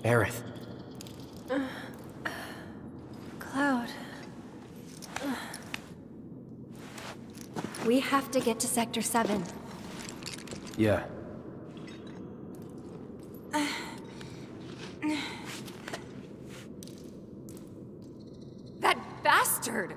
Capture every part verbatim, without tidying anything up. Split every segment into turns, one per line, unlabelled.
Aerith.
Uh, Cloud. Uh. We have to get to Sector seven.
Yeah.
That bastard!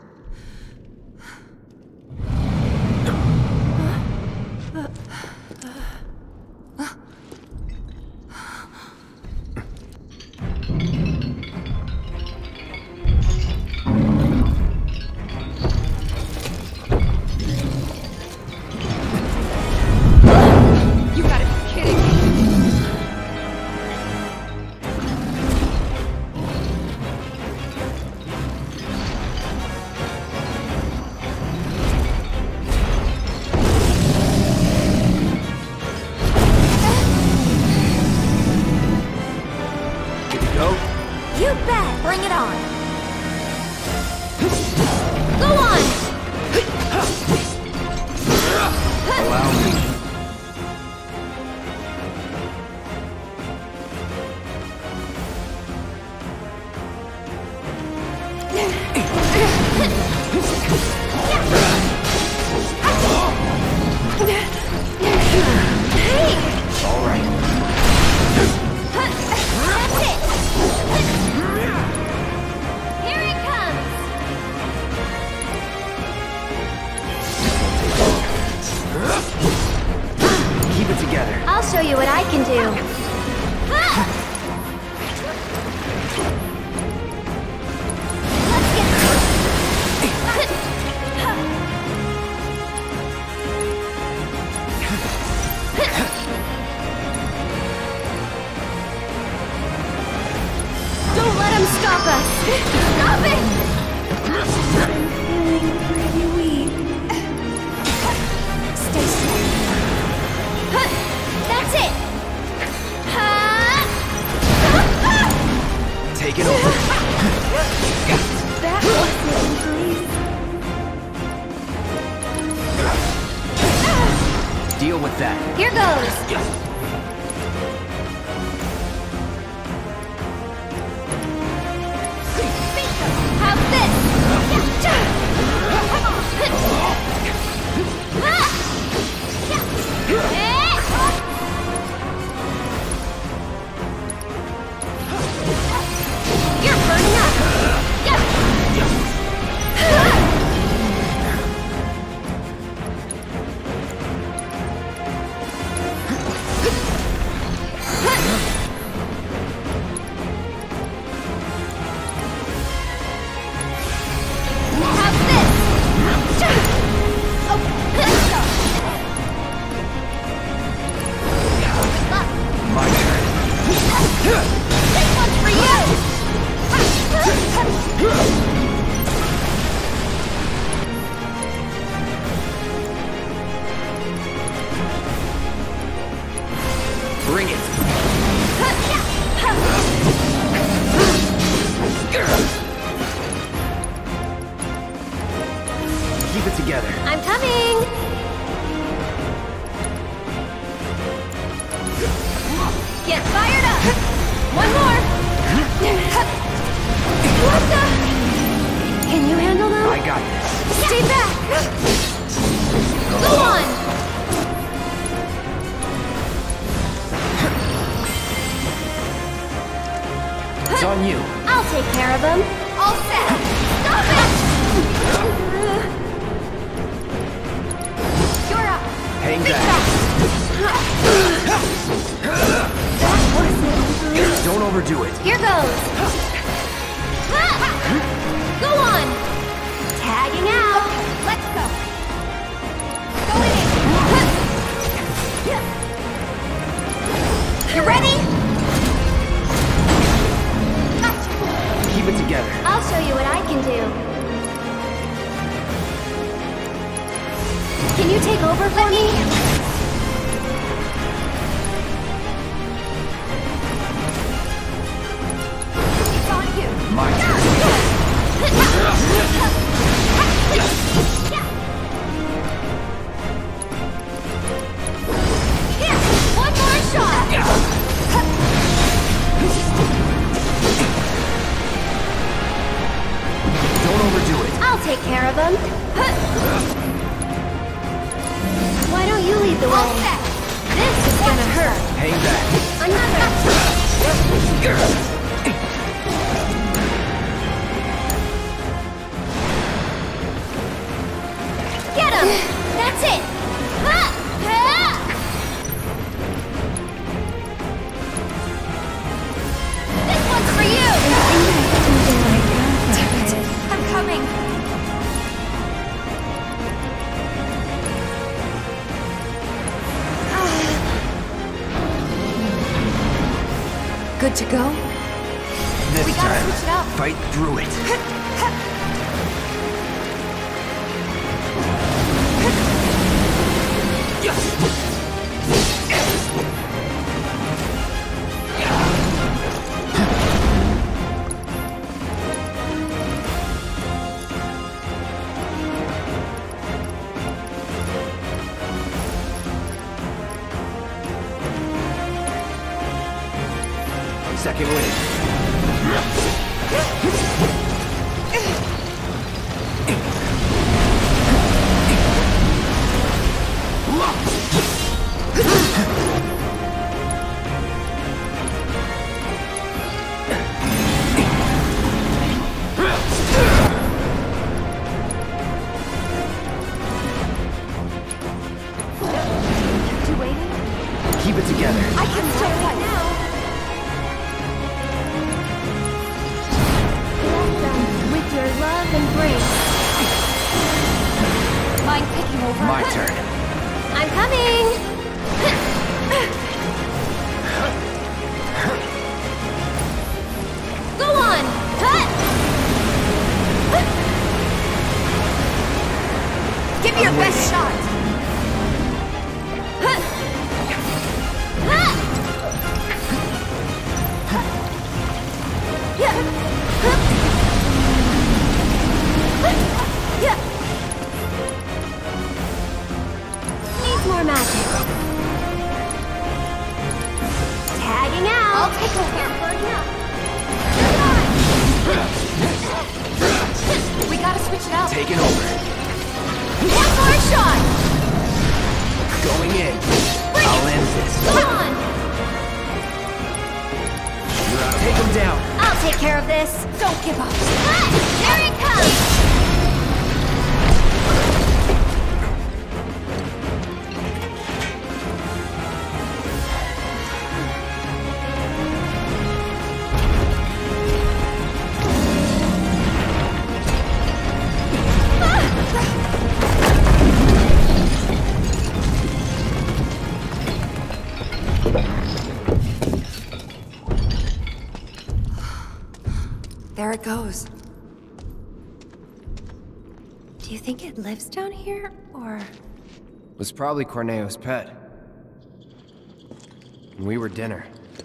One more shot!
overdo it.
I'll take care of him. Why don't you lead the way? This is gonna hurt.
Hang back.
Another. Get him! That's it! This one's for you! Damn it! I'm coming! Good to go?
This
We gotta
time,
switch it up.
fight through it. Second wave.
You waiting?
Keep it together.
I can still fight now. With your love and grace. Mind picking over?
My turn.
I'm coming! Go on! Give me your best shot! Needs more magic. Tagging out. I'll take over. Yeah. We gotta switch it out.
Taking over.
One more shot.
Going in.
Bring
I'll
it.
end this.
Come on.
Take him down.
I'll take care of this. Don't give up. Ah, there it comes. There it goes. Do you think it lives down here, or...?
Was probably Corneo's pet. And we were dinner.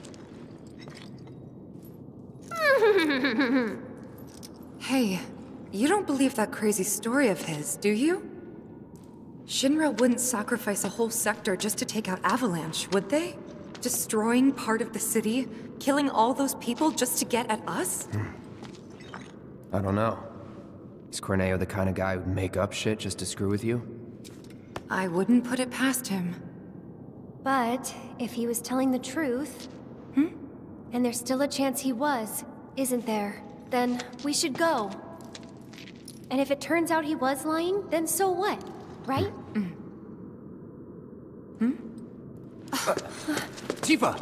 Hey, you don't believe that crazy story of his, do you? Shinra wouldn't sacrifice a whole sector just to take out Avalanche, would they? Destroying part of the city, killing all those people just to get at us?
I don't know. Is Corneo the kind of guy who'd make up shit just to screw with you?
I wouldn't put it past him.
But if he was telling the truth... Hmm? And there's still a chance he was, isn't there? Then we should go. And if it turns out he was lying, then so what? Right?
Mm. Hmm?
Uh, Tifa!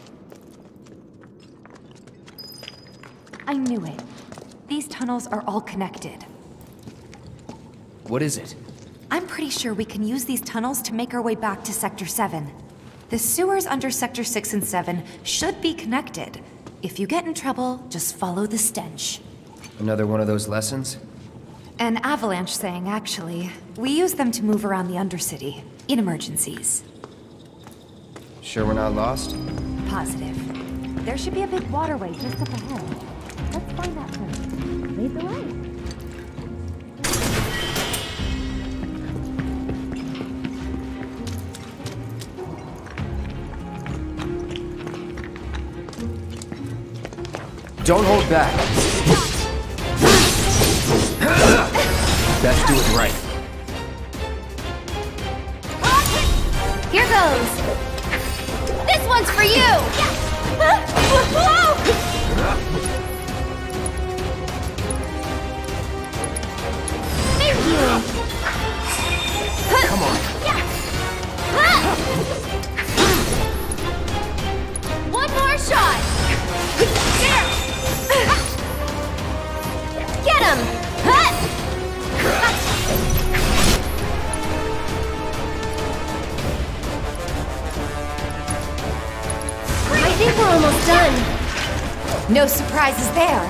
I knew it. These tunnels are all connected.
What is it?
I'm pretty sure we can use these tunnels to make our way back to Sector seven. The sewers under Sector six and seven should be connected. If you get in trouble, just follow the stench.
Another one of those lessons?
An avalanche thing, actually. We use them to move around the Undercity, in emergencies.
Sure we're not lost?
Positive. There should be a big waterway just up ahead. Let's find that first. Lead the way.
Don't hold back. Best do it right.
Here goes! This one's for you! Thank you!
Come on.
One more shot! There! Get him! I think we're almost done.
No surprises there.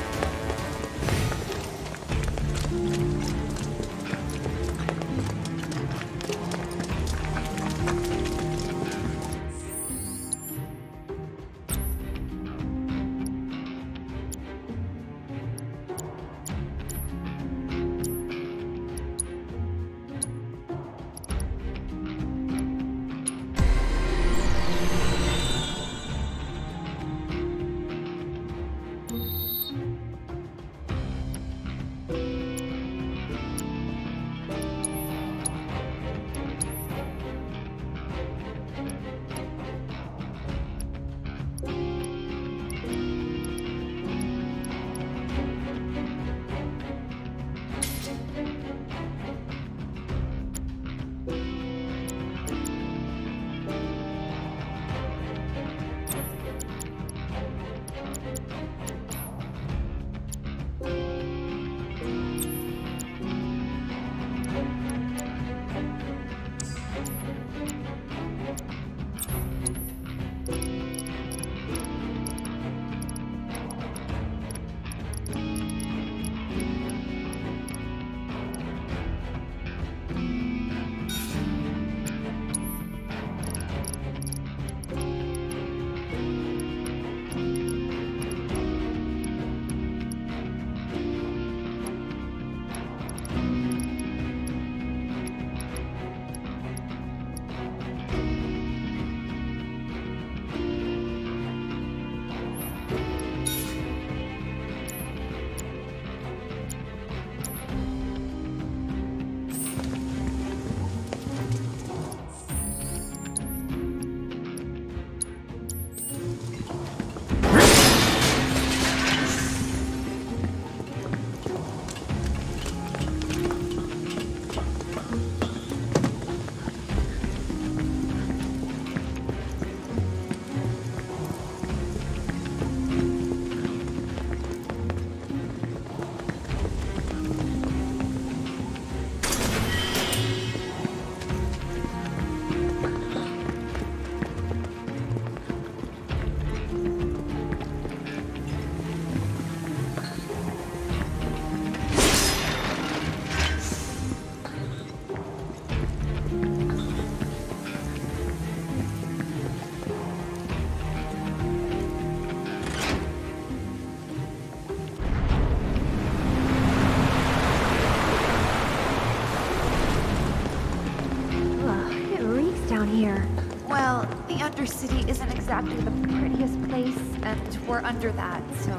Undercity isn't exactly the prettiest place, and we're under that, so...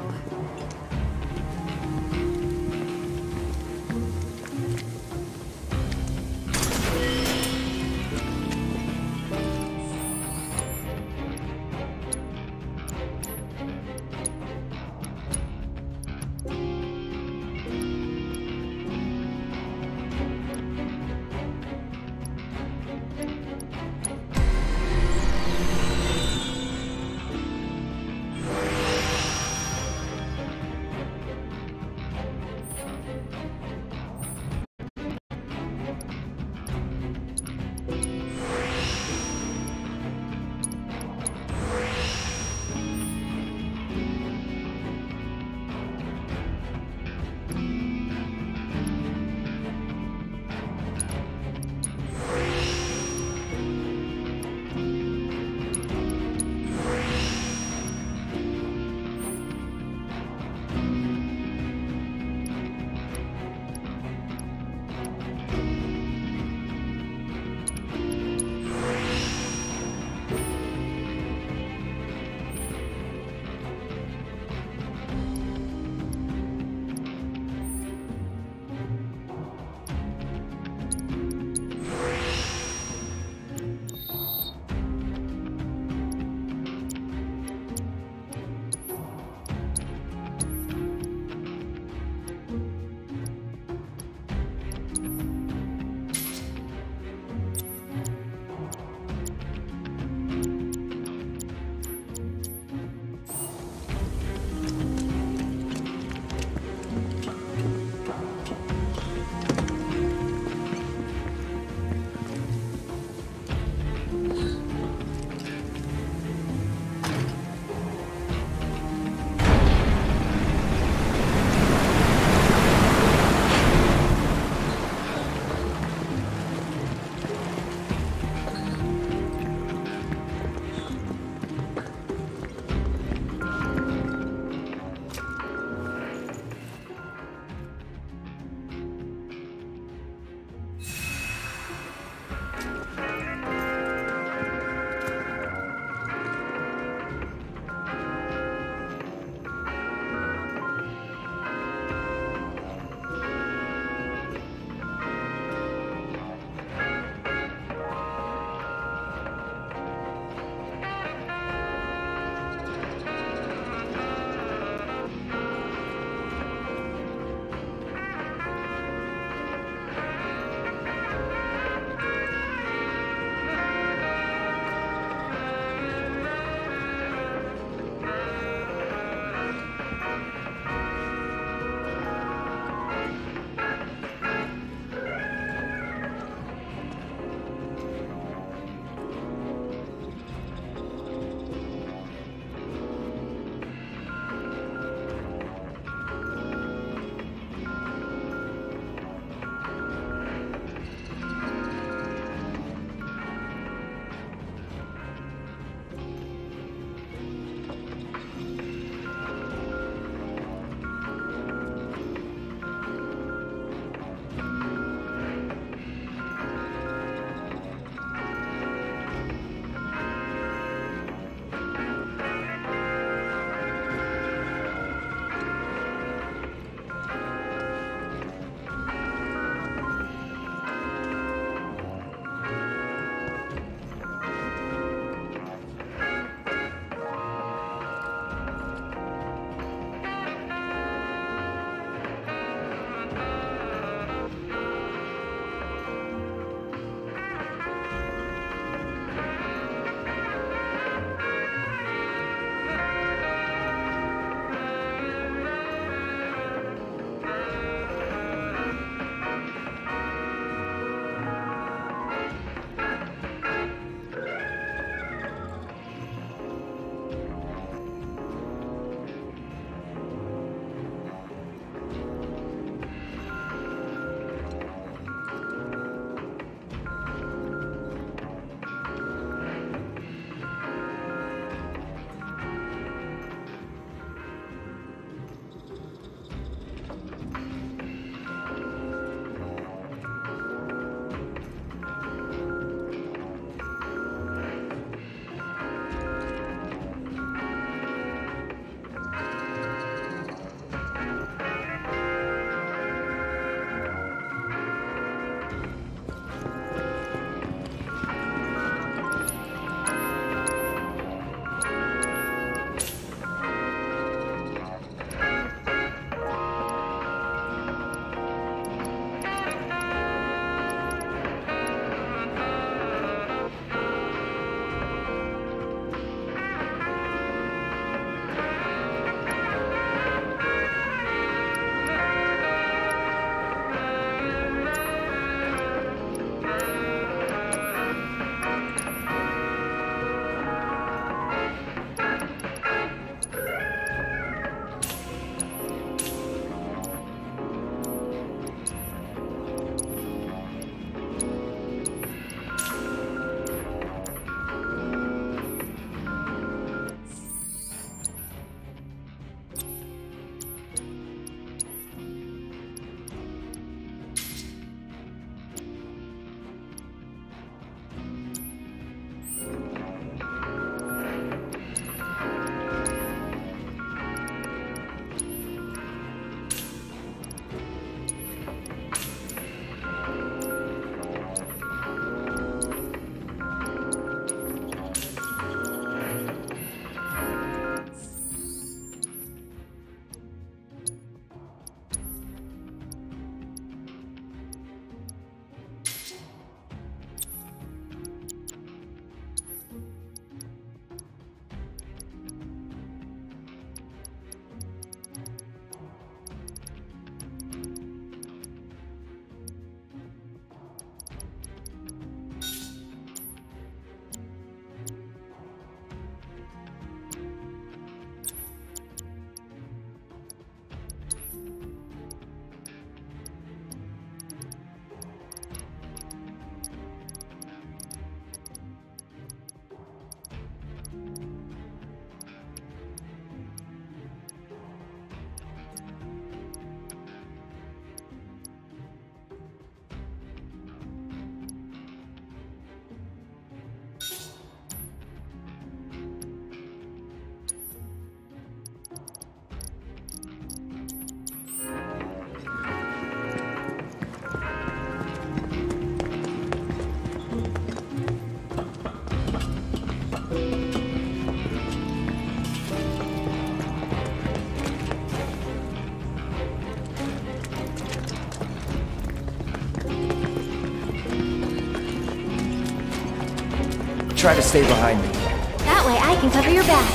try to stay behind me.
That way I can cover your back.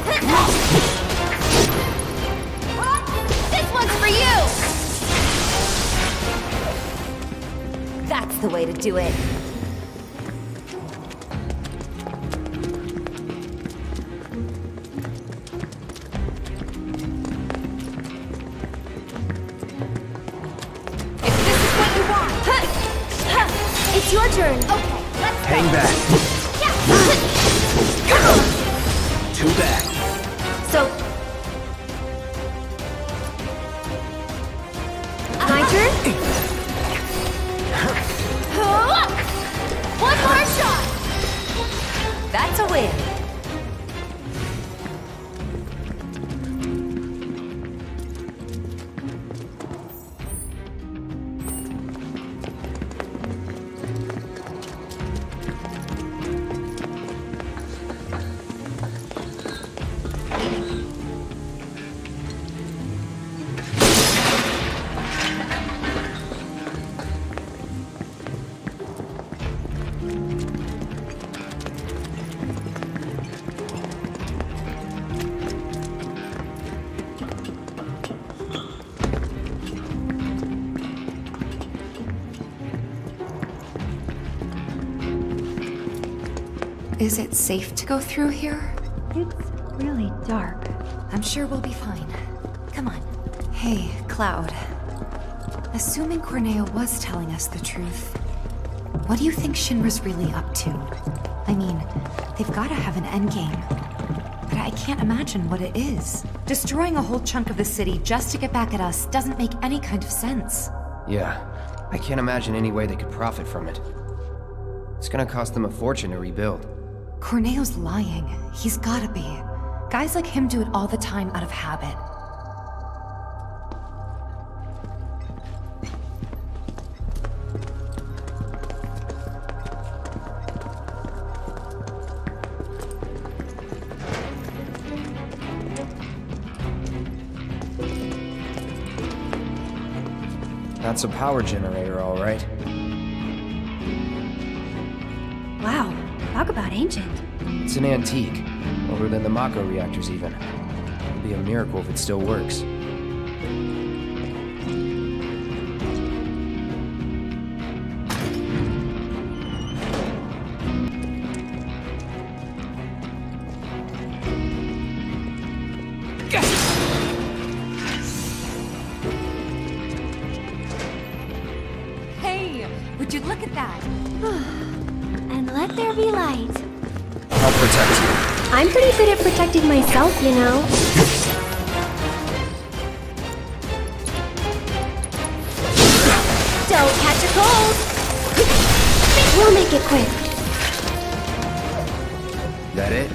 This one's for you!
That's the way to do it.
If this is what you want.
It's your turn.
Okay, let's go.
Hang back. Two back.
So... My turn?
One more shot.
That's a win. Is it safe to go through here?
It's really dark.
I'm sure we'll be fine. Come on. Hey, Cloud. Assuming Corneo was telling us the truth, what do you think Shinra's really up to? I mean, they've gotta have an endgame. But I can't imagine what it is. Destroying a whole chunk of the city just to get back at us doesn't make any kind of sense.
Yeah, I can't imagine any way they could profit from it. It's gonna cost them a fortune to rebuild.
Corneo's lying. He's gotta be. Guys like him do it all the time out of habit.
That's a power generator, all right.
Wow, talk about ancient.
It's an antique. Older than the Mako reactors, even. It'd be a miracle if it still works.
Hey, would you look at that?
And let there be light.
I'll protect you.
I'm pretty good at protecting myself, you know. Don't catch a cold! We'll make it quick.
That it?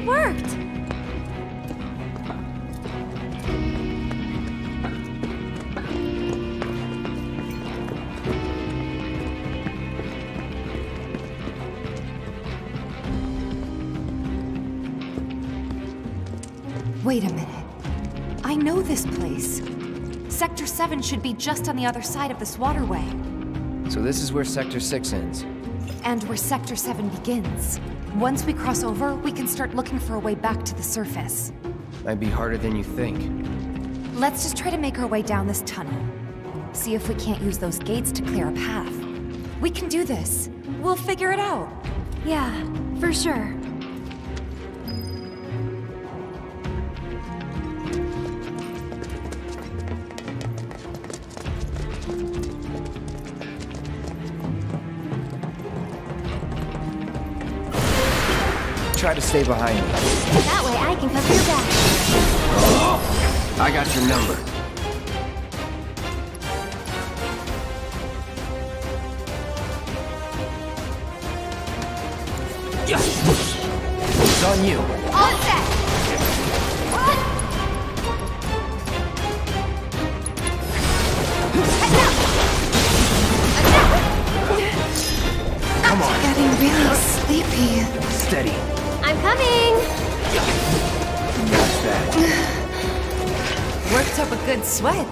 It worked!
Wait a minute. I know this place. Sector seven should be just on the other side of this waterway.
So this is where Sector six ends.
And where Sector seven begins. Once we cross over, we can start looking for a way back to the surface.
Might be harder than you think.
Let's just try to make our way down this tunnel. See if we can't use those gates to clear a path. We can do this. We'll figure it out.
Yeah, for sure.
Try to stay behind me.
That way I can cover your back.
Oh, I got your number. It's on you.
All set!
Come on.
Getting really sleepy.
Steady.
I'm coming!
Got that.
Worked up a good sweat.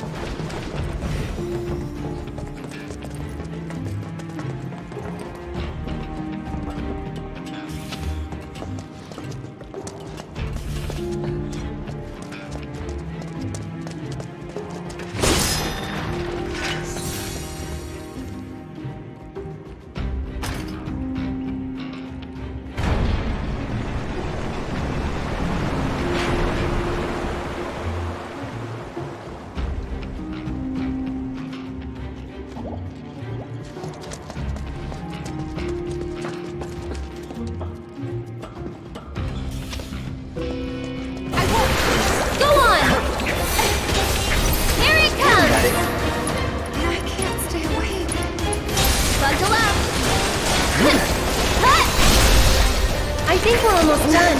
I think we're almost done.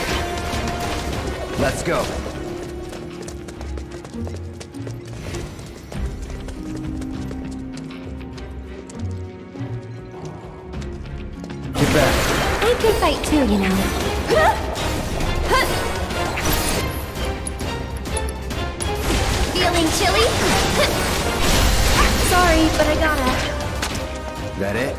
Let's go. Get back.
I can fight too, you know. Feeling chilly? Sorry, but I gotta.
That it?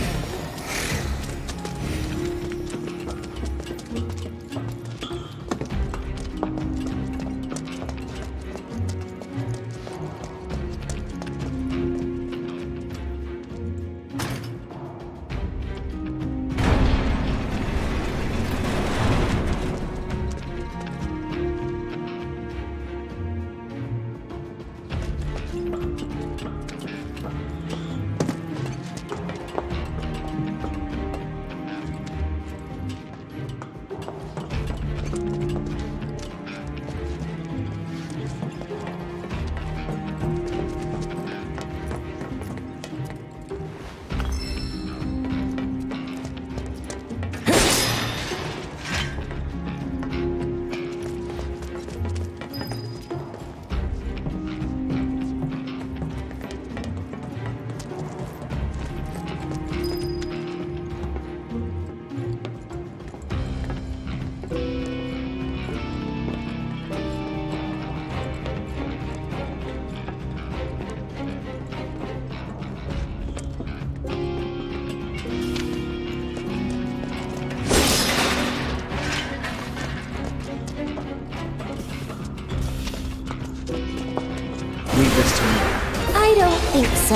Leave this to me.
I don't think so.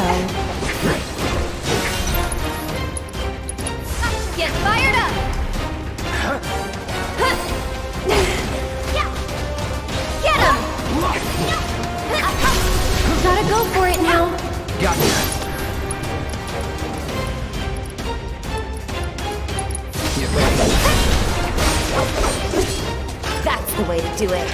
Get fired up! Get him! Gotta go for it now.
Got that. Get ready.
That's the way to do it.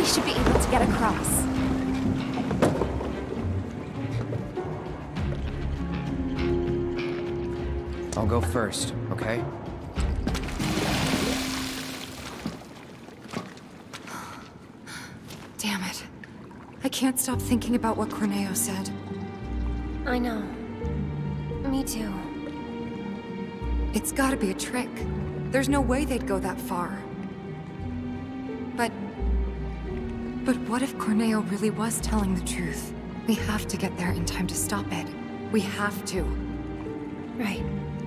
we should be able to get across.
I'll go first, okay?
Damn it. I can't stop thinking about what Corneo said.
I know. Me too.
It's gotta be a trick. There's no way they'd go that far. But... But what if Corneo really was telling the truth? We have to get there in time to stop it. We have to.
Right.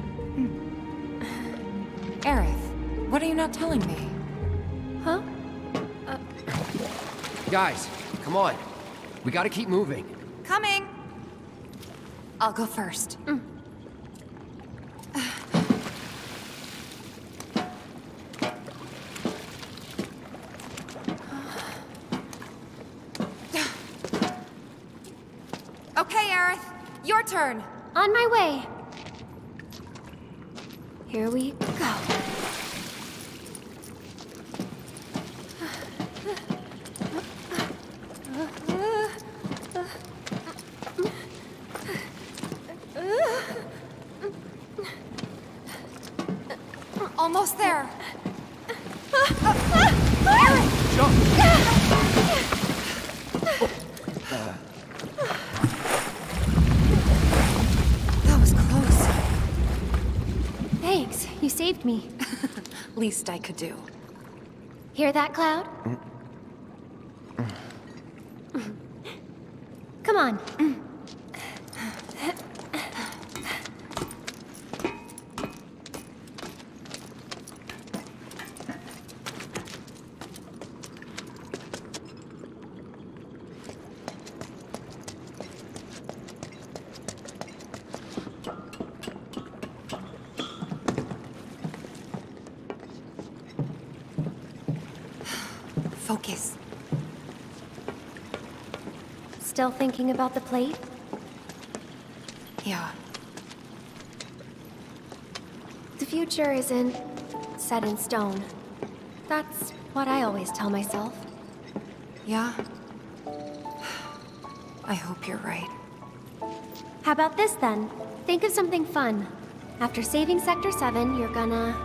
Aerith, what are you not telling me?
Huh?
Guys, come on. We gotta keep moving.
Coming! I'll go first.
Mm.
Okay, Aerith, your turn.
On my way. Here we go.
Almost there.
Jump!
That was close.
Thanks, you saved me.
Least I could do.
Hear that, Cloud? Come on.
Focus.
Still thinking about the plate?
Yeah.
The future isn't set in stone. That's what I always tell myself.
Yeah? I hope you're right.
How about this then? Think of something fun. After saving Sector seven, you're gonna...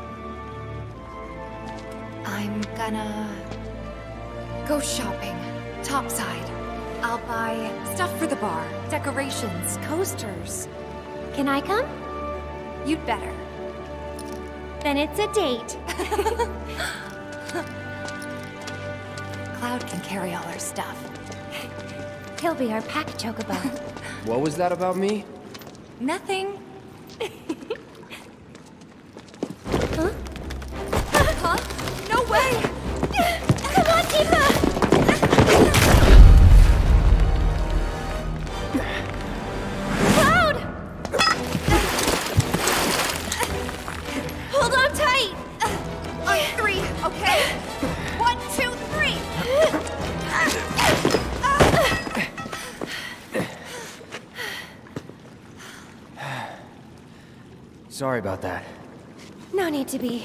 I'm gonna... go shopping. Topside. I'll buy stuff for the bar. Decorations, coasters.
Can I come?
You'd better.
Then it's a date.
Cloud can carry all our stuff.
He'll be our pack chocobo.
What was that about me?
Nothing.
Huh?
Huh? No way!
Come on, Tifa! Cloud! Hold on tight!
On three, okay? One, two, three!
Sorry about that.
No need to be.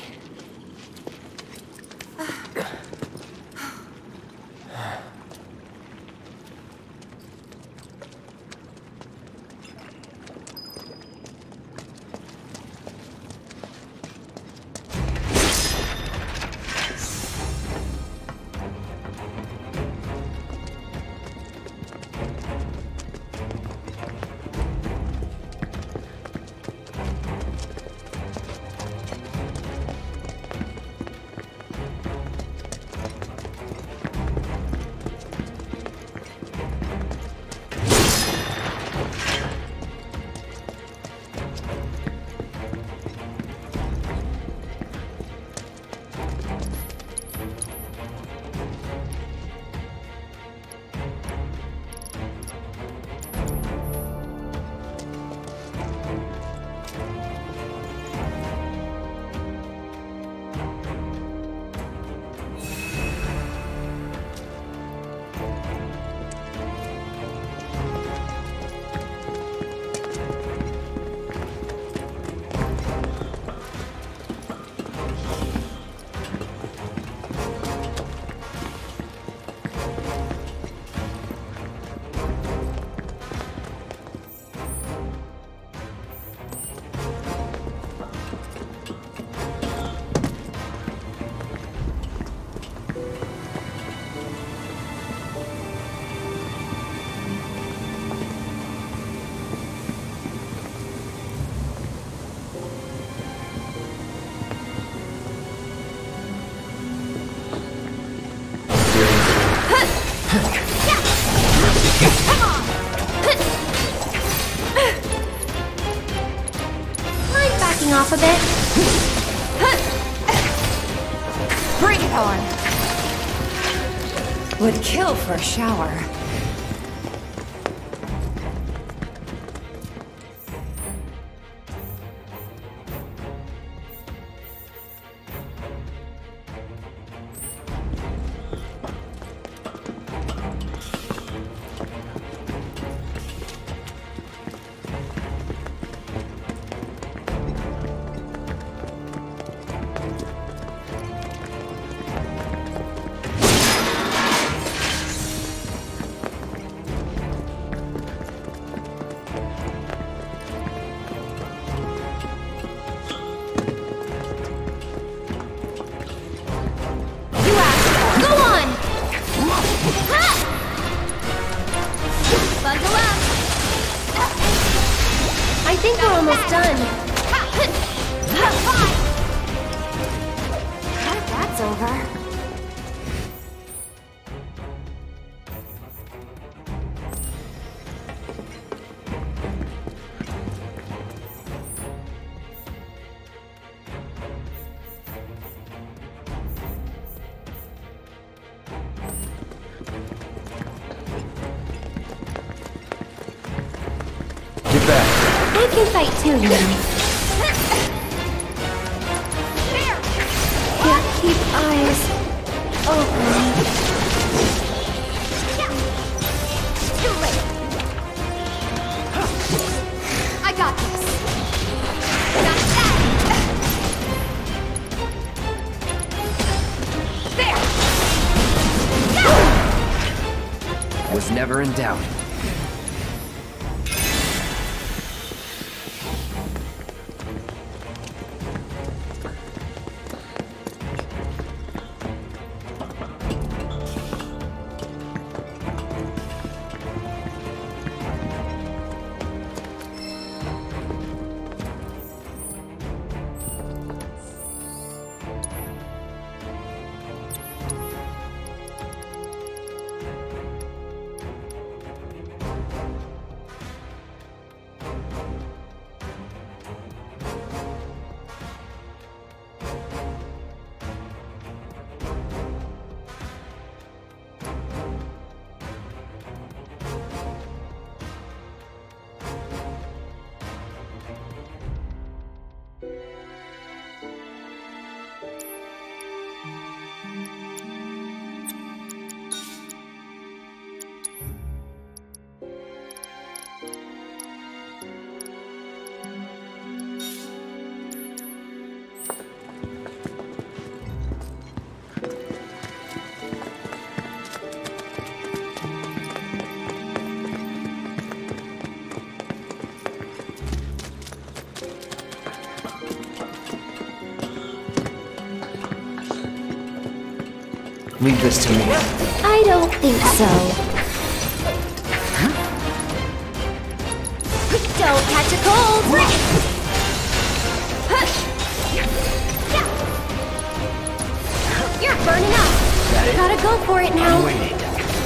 Come on! Mind backing off a bit?
Bring it on!
Would kill for a shower.
I think we're almost done.
That's over.
Get back.
I can fight too, you know. Can't keep eyes open.
Too late. I got this. Got that. There.
Was never in doubt. Leave this to me.
I don't think so. Don't catch a cold! You're burning up!
That it?
Gotta go for it now.
I'm waiting.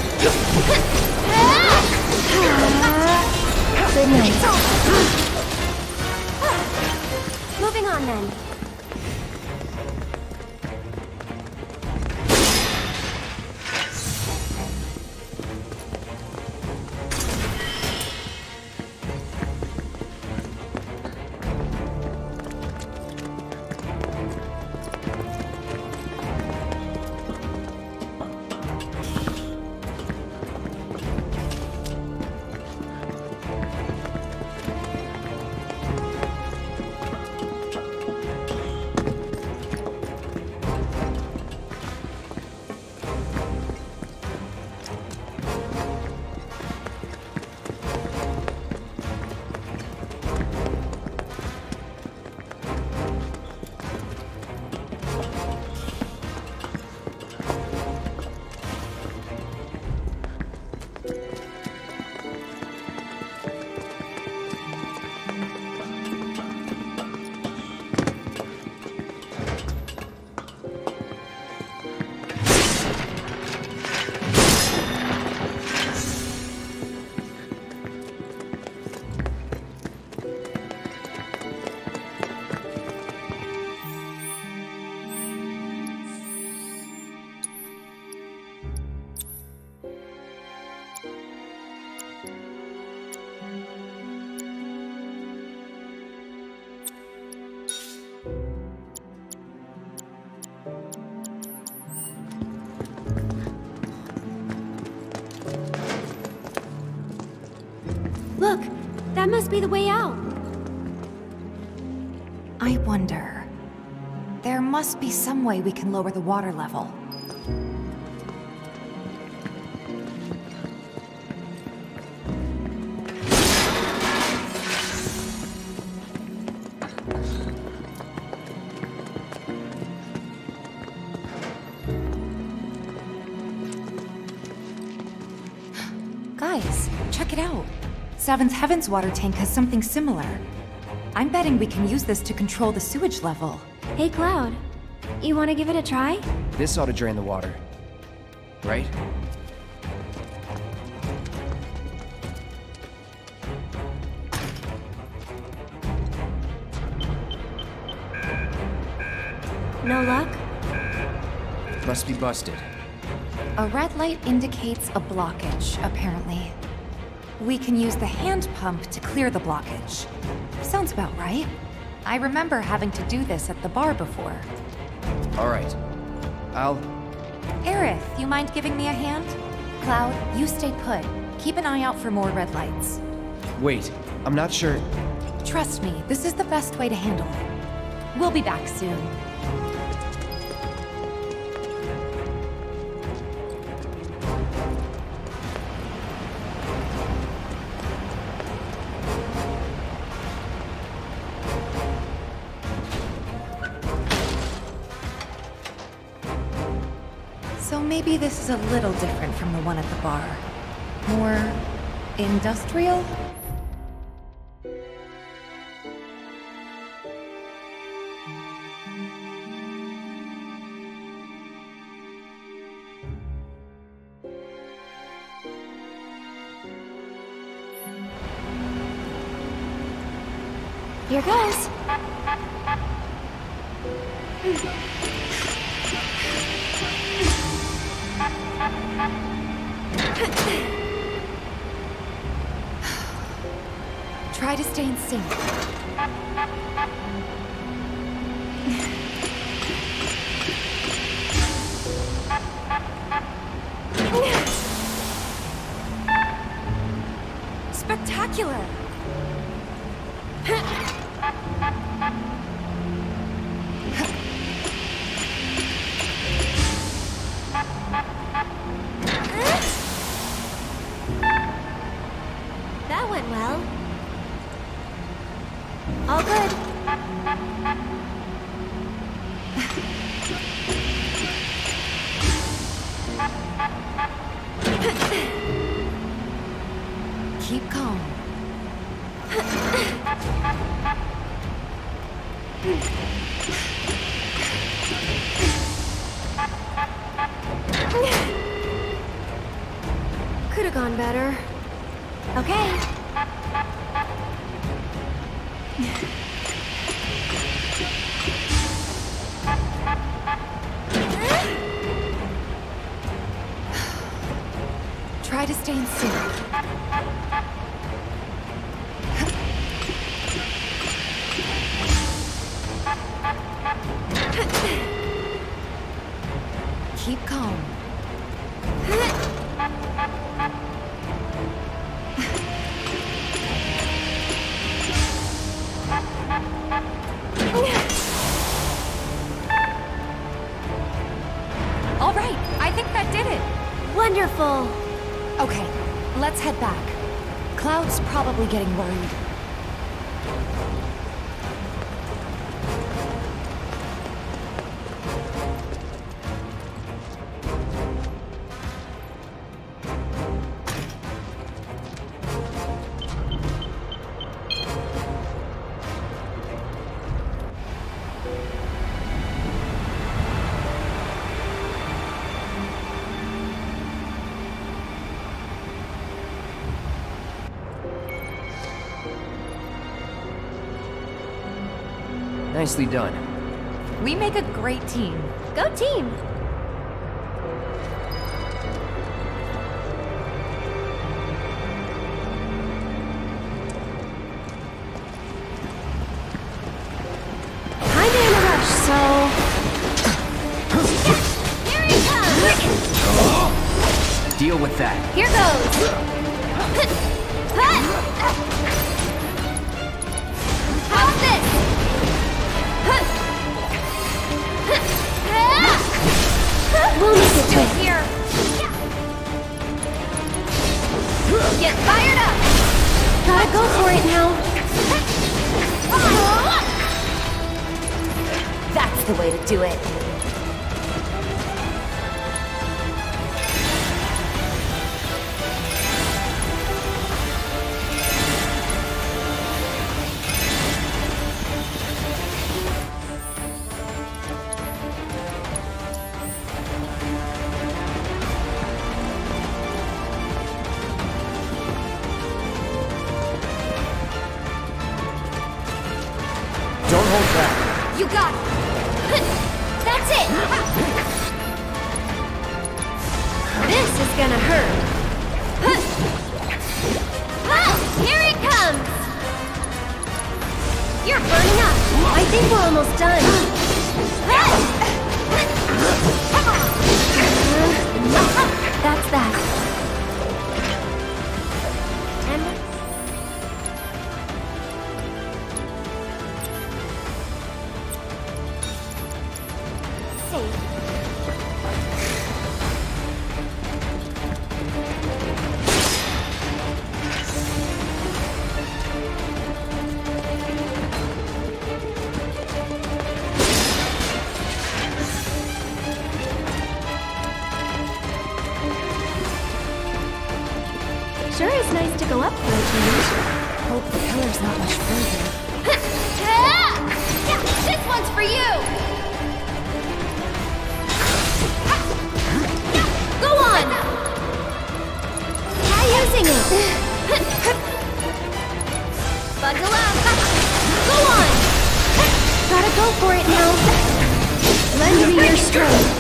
Good night. Moving on then. Look, that must be the way out.
I wonder... There must be some way we can lower the water level. Guys, check it out. Seventh Heaven's water tank has something similar. I'm betting we can use this to control the sewage level.
Hey, Cloud. You want to give it a try?
This ought to drain the water. Right?
No luck?
Must be busted.
A red light indicates a blockage, apparently. We can use the hand pump to clear the blockage. Sounds about right. I remember having to do this at the bar before.
Alright. I'll...
Aerith, you mind giving me a hand? Cloud, you stay put. Keep an eye out for more red lights.
Wait, I'm not sure...
Trust me, this is the best way to handle it. We'll be back soon. So maybe this is a little different from the one at the bar. More... industrial?
Here goes.
Try to stay in sync. Spectacular!
That went well. All good.
Keep calm.
Could have gone better. Okay.
Try to stay in sync. Keep calm. All right, I think that did it.
Wonderful.
Okay, let's head back. Cloud's probably getting worried.
Nicely done.
We make a great team.
Go team. Kinda in a rush, so... Here he comes!
Deal with that.
Here goes! How's this? We'll make it quick.
Here.
Get fired up! Gotta go for it now.
That's the way to do it.
Don't hold back.
You got it. That's it. This is gonna hurt. Here it comes. You're burning up. I think we're almost done. That's that. And safe. Sure is nice to go up for a change.
Hope the pillar's not much further.
This one's for you! Go on! Try using it! Buckle up! Go on! Gotta go for it now! Lend me your strength!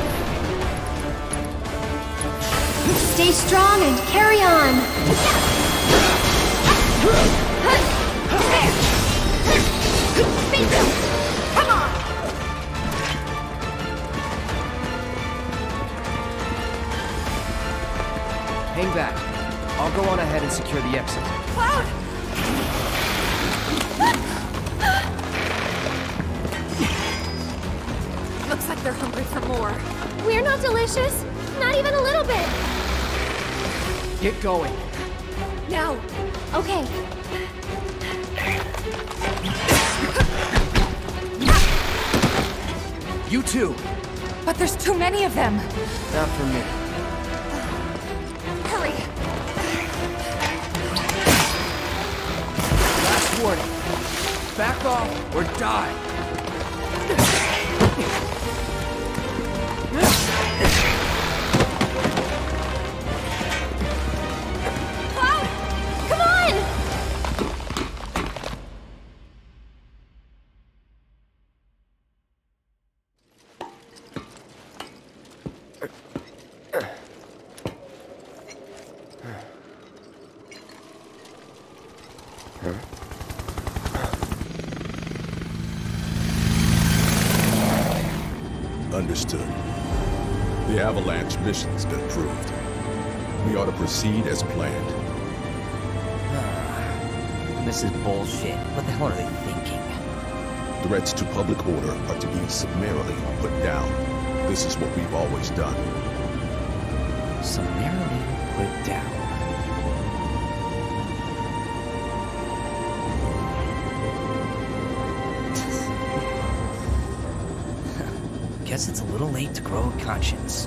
Stay strong and carry on! Come on!
Hang back. I'll go on ahead and secure the exit.
Cloud!
Looks like they're hungry for more.
We're not delicious. Not even a little bit.
Get going.
Now!
Okay.
You too.
But there's too many of them!
Not for me.
Hurry!
Last warning. Back off or die.
Cloud! Come on!
Understood. The Avalanche mission's been approved. We ought to proceed as planned.
This is bullshit. What the hell are they thinking?
Threats to public order are to be summarily put down. This is what we've always done.
Summarily put down. Guess it's a little late to grow a conscience.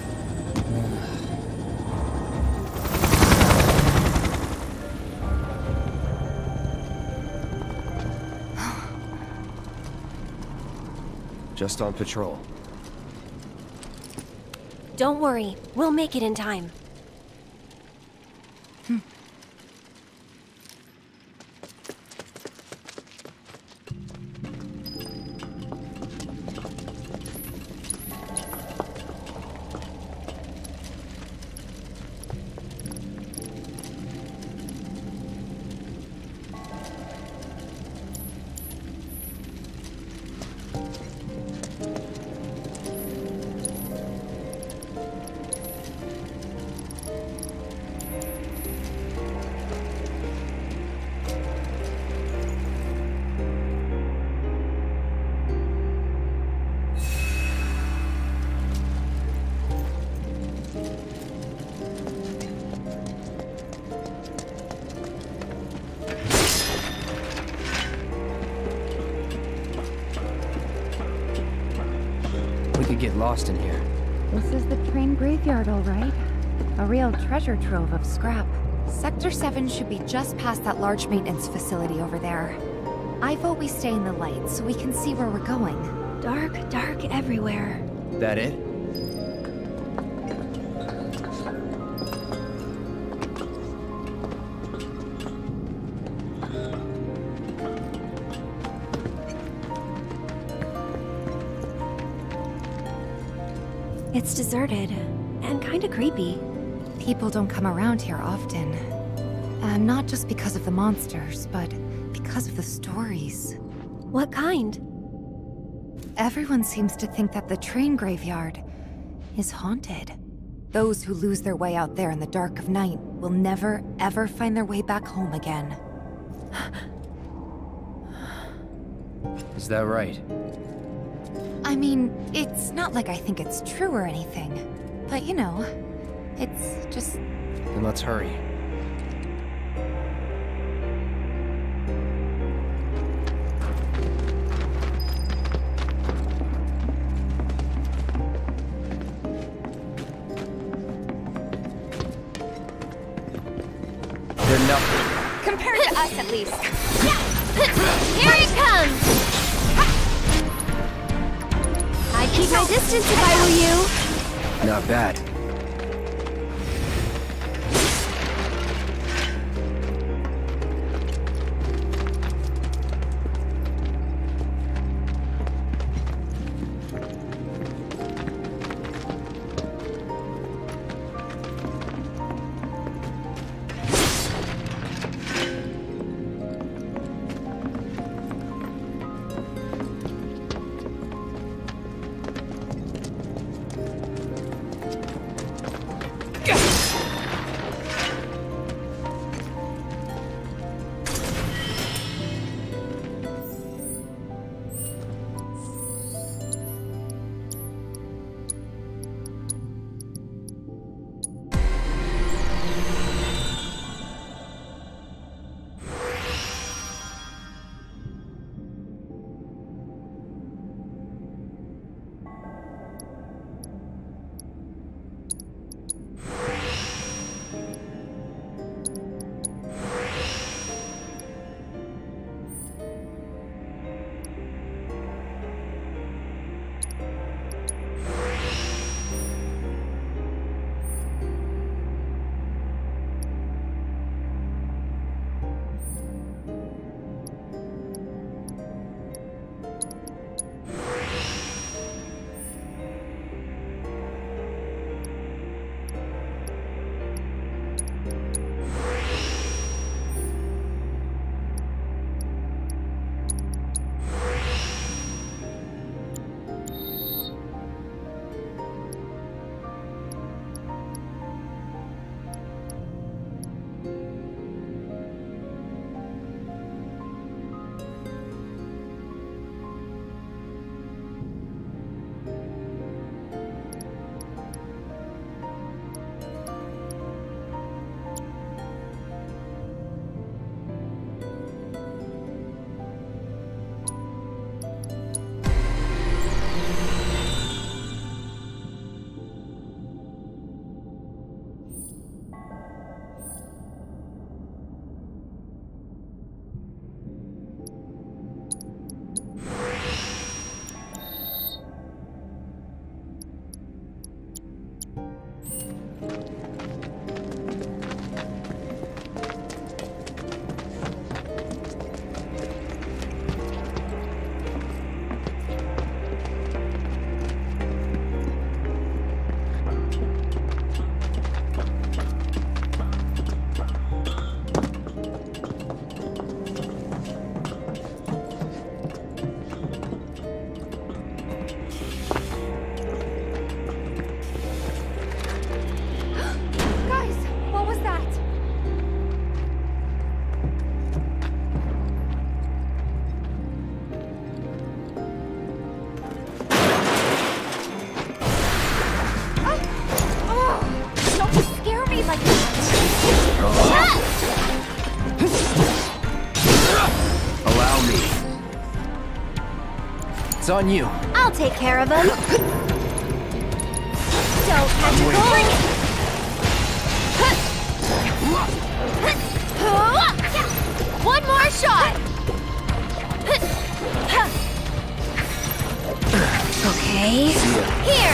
Just on patrol.
Don't worry. We'll make it in time.
get lost in here.
This is the train graveyard, all right. A real treasure trove of scrap.
Sector seven should be just past that large maintenance facility over there. I vote we stay in the light so we can see where we're going.
Dark, dark everywhere.
That it?
It's deserted, and kinda creepy.
People don't come around here often. And not just because of the monsters, but because of the stories.
What kind?
Everyone seems to think that the train graveyard is haunted. Those who lose their way out there in the dark of night will never, ever find their way back home again.
Is that right?
I mean, it's not like I think it's true or anything. But you know, it's just...
Then let's hurry. They're nothing.
Compared to us, at least.
Here it comes! I'd keep my distance if I were you.
Not bad. It's on you.
I'll take care of him. Tactical. Bring it. One more shot. Okay. Here.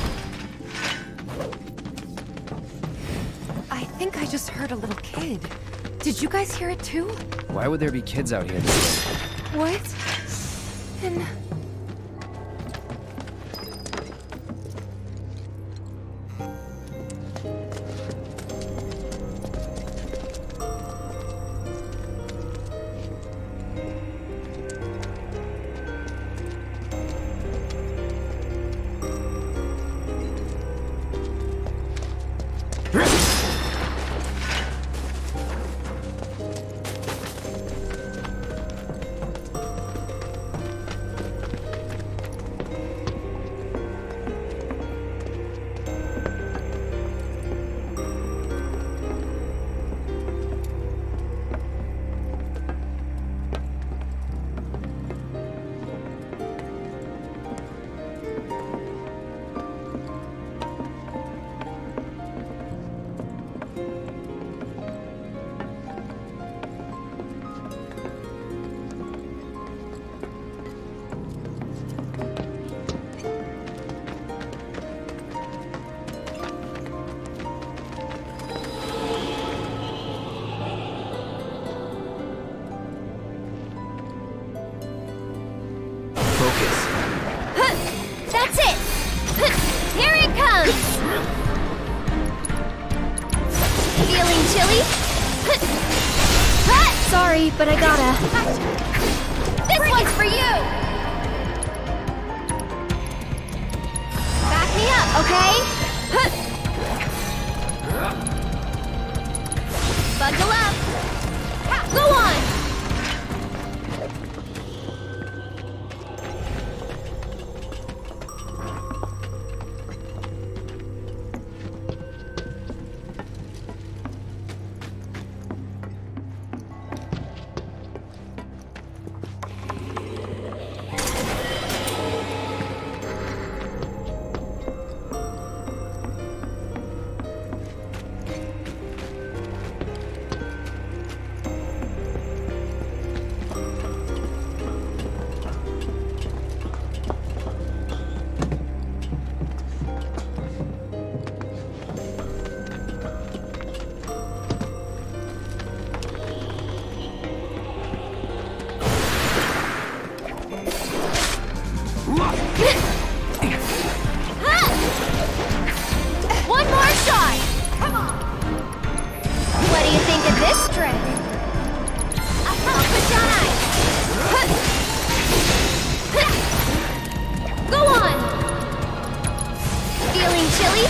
I think I just heard a little kid. Did you guys hear it too?
Why would there be kids out here?
What? And...
That's it! Here it comes! Feeling chilly? Sorry, but I gotta. This Bring one's it. For you! Back me up, okay? Buckle up! Go on! One more shot! Come on! What do you think of this trick? I'll push on ice! Go on! Feeling chilly?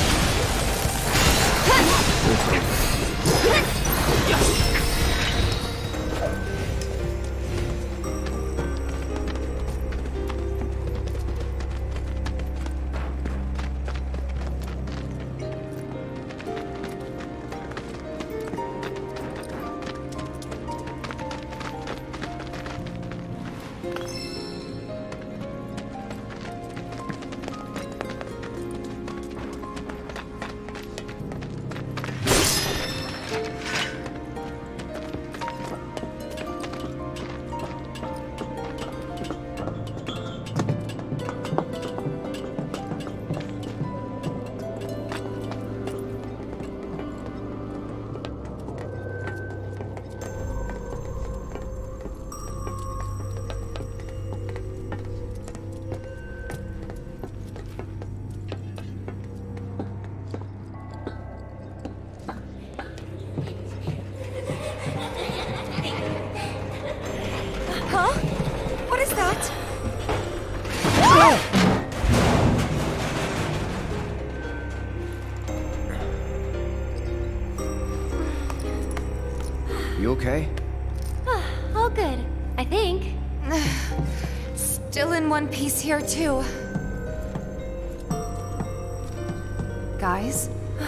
Huh? What is that?
You okay?
All good, I think.
Still in one piece here, too. Guys?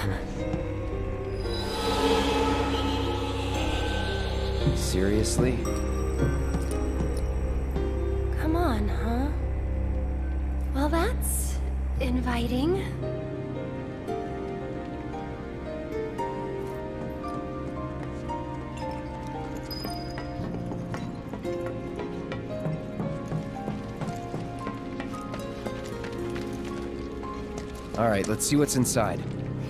Seriously?
Come on, huh? Well, that's inviting.
Alright, let's see what's inside.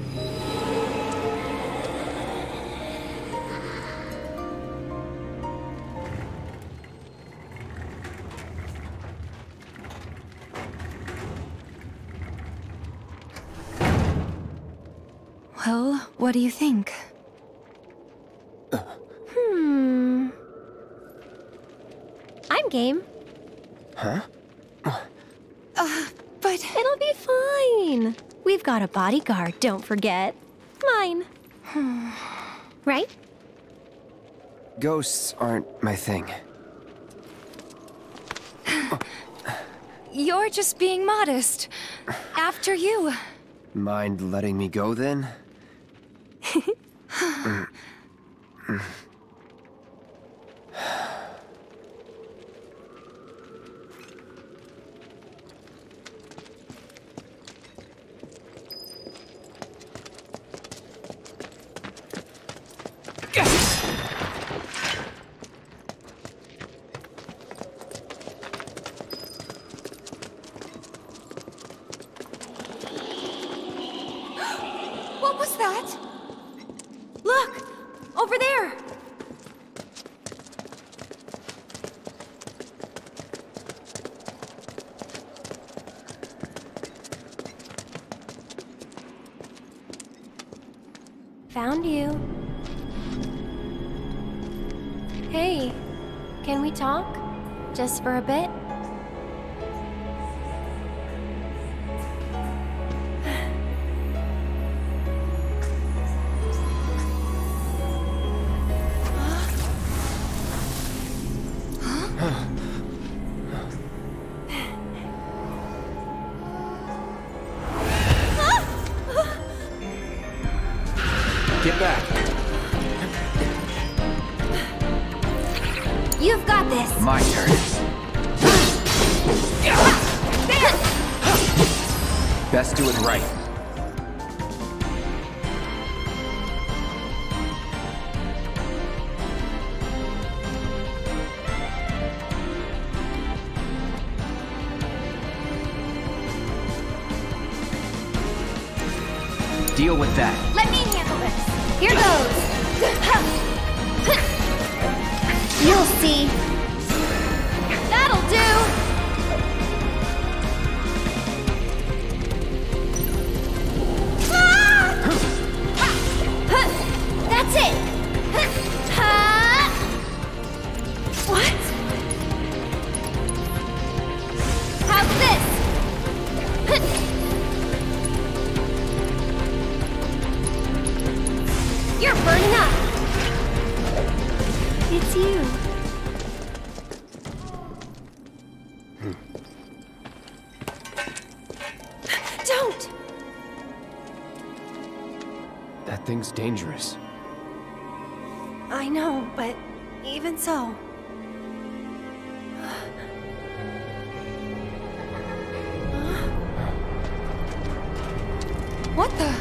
Well, what do you think?
Hmm. I'm game.
Huh?
Uh, but...
It'll be fine. We've got a bodyguard, don't forget. Mine. Right?
Ghosts aren't my thing.
You're just being modest. After you.
Mind letting me go then? mm. Mm.
What was that? Look! Over there! Found you. Hey, can we talk? Just for a bit?
Get back!
You've got this!
My turn. Best do it right. Deal with that.
Let me handle this. Here goes. You'll see. That'll do. That's it. What? How's this? You're burning up! It's you. Don't!
That thing's dangerous.
I know, but even so...
What the?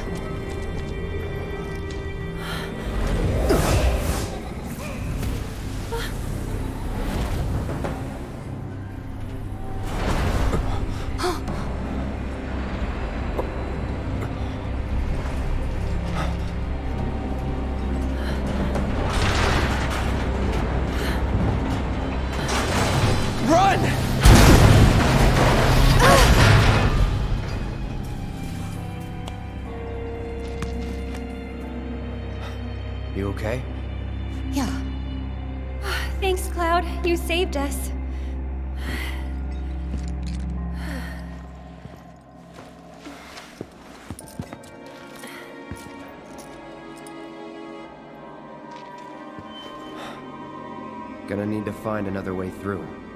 You okay?
Yeah.
Thanks, Cloud. You saved us.
Gonna need to find another way through.